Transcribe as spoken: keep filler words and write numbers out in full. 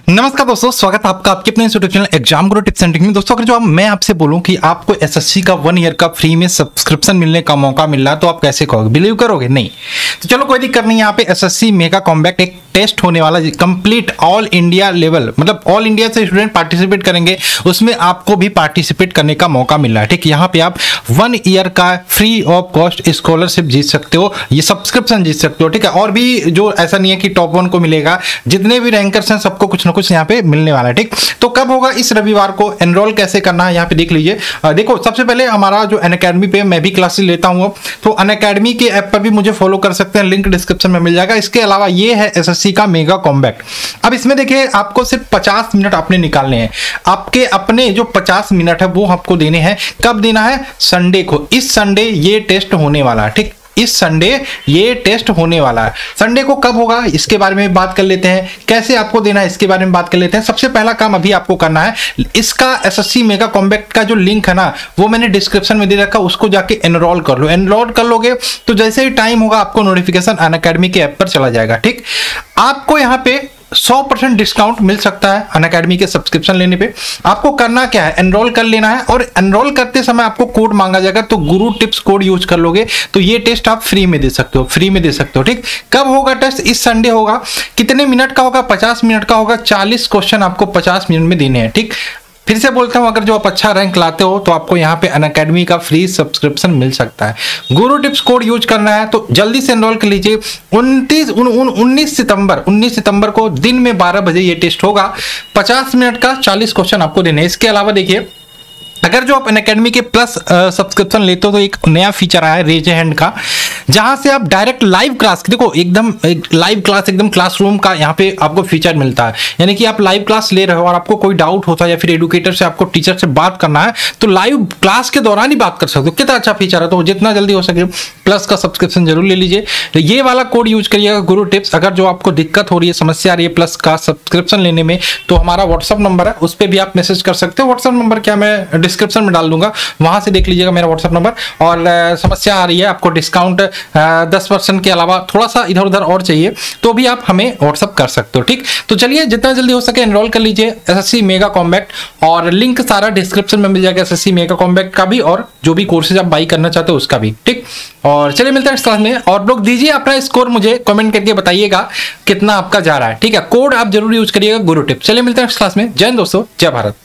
नमस्कार दोस्तों, स्वागत है आपका आपके अपने YouTube channel exam Guru tips and tricks में। दोस्तों अगर जो आप मैं आपसे बोलूं कि आपको एसएससी का वन ईयर का फ्री में सब्सक्रिप्शन मिलने का मौका मिल रहा है तो आप कैसे कहोगे, बिलीव करोगे? नहीं। तो चलो कोई दिक्कत नहीं। यहाँ पे एसएससी मेगा कॉम्बैट एक टेस्ट होने वाला कंप्लीट ऑल इंडिया लेवल, मतलब ऑल इंडिया से स्टूडेंट पार्टिसिपेट करेंगे, उसमें आपको भी पार्टिसिपेट करने का मौका मिल रहा है। ठीक, यहाँ पे आप वन ईयर का फ्री ऑफ कॉस्ट स्कॉलरशिप जीत सकते हो, ये सब्सक्रिप्शन जीत सकते हो। ठीक है, और भी जो ऐसा नहीं है कि टॉप वन को मिलेगा, जितने भी रैंकर्स हैं सबको कुछ ना कुछ यहाँ पे मिलने वाला है। ठीक, तो कब होगा? इस रविवार को। एनरोल कैसे करना है यहाँ पे देख लीजिए। देखो, सबसे पहले हमारा जो अनअकैडमी पे मैं भी क्लासेस लेता हूँ, तो अनअकैडमी के ऐप पर भी मुझे फॉलो कर सकते हैं, लिंक डिस्क्रिप्शन में मिल जाएगा। इसके अलावा ये है एसएससी का मेगा कॉम्बैट। अब इसमें देखिए आपको सिर्फ पचास मिनट आपने निकालने हैं, आपके अपने जो पचास मिनट है वो आपको देने हैं। कब देना है? संडे को। इस संडे ये टेस्ट होने वाला है। ठीक, इस संडे ये टेस्ट होने वाला है। संडे को कब होगा इसके बारे में बात कर लेते हैं, कैसे आपको देना है इसके बारे में बात कर लेते हैं। सबसे पहला काम अभी आपको करना है, इसका एसएससी मेगा कॉम्बैट का जो लिंक है ना वो मैंने डिस्क्रिप्शन में दे रखा, उसको जाके एनरोल कर लो। एनरोल कर लोगे तो जैसे ही टाइम होगा आपको नोटिफिकेशन अनअकैडमी के ऐप पर चला जाएगा। ठीक, आपको यहाँ पे सौ परसेंट डिस्काउंट मिल सकता है अनअकैडमी के सब्सक्रिप्शन लेने पे। आपको करना क्या है, एनरोल कर लेना है, और एनरोल करते समय आपको कोड मांगा जाएगा, तो गुरु टिप्स कोड यूज कर लोगे तो ये टेस्ट आप फ्री में दे सकते हो, फ्री में दे सकते हो। ठीक, कब होगा टेस्ट? इस संडे होगा। कितने मिनट का होगा? पचास मिनट का होगा। चालीस क्वेश्चन आपको पचास मिनट में देने हैं। ठीक, फिर से बोलता हूं, अगर जो आप अच्छा रैंक लाते हो तो आपको यहाँ पे अनअकैडमी का फ्री सब्सक्रिप्शन मिल सकता है। गुरु टिप्स कोड यूज करना है तो जल्दी से एनरोल कर लीजिए। उनतीस उन्नीस सितंबर उन्नीस सितंबर को दिन में बारह बजे ये टेस्ट होगा। पचास मिनट का चालीस क्वेश्चन आपको देने हैं। इसके अलावा देखिए, अगर जो आप अनअकैडमी के प्लस सब्सक्रिप्शन लेते हो तो एक नया फीचर आया है रेज हैंड का, जहां से आप डायरेक्ट लाइव क्लास, देखो एकदम लाइव क्लास, एकदम क्लासरूम का यहाँ पे आपको फीचर मिलता है। यानी कि आप लाइव क्लास ले रहे हो और आपको कोई डाउट होता है या फिर एडुकेटर से आपको टीचर से बात करना है तो लाइव क्लास के दौरान ही बात कर सकते हो। कितना अच्छा फीचर है। तो जितना जल्दी हो सके प्लस का सब्सक्रिप्शन जरूर ले लीजिए। तो ये वाला कोड यूज करिएगा, गुरु टिप्स। अगर जो आपको दिक्कत हो रही है, समस्या आ रही है प्लस का सब्सक्रिप्शन लेने में, तो हमारा व्हाट्सअप नंबर है, उस पर भी आप मैसेज कर सकते हो। व्हाट्सअप नंबर क्या मैं डिस्क्रिप्शन में डाल दूंगा, वहां से देख लीजिएगा मेरा व्हाट्सएप नंबर। और समस्या आ रही है, आपको डिस्काउंट दस परसेंट के अलावा थोड़ा सा इधर उधर और चाहिए तो भी आप हमें व्हाट्सएप कर सकते हो। ठीक, तो चलिए जितना जल्दी हो सके एनरोल कर लीजिए एसएससी मेगा कॉम्बैट, और लिंक सारा डिस्क्रिप्शन में मिल जाएगा एसएससी मेगा कॉम्बैट का भी, और जो भी कोर्सेज आप बाई करना चाहते हो उसका भी। ठीक, और चलिए मिलते हैं इस क्लास में। और लोग दीजिए अपना स्कोर, मुझे कमेंट करके बताइएगा कितना आपका जा रहा है। ठीक है, कोड आप जरूर यूज करिएगा, गुरु टिप्स। चलिए मिलते हैं इस क्लास में। जय हिंद दोस्तों, जय भारत।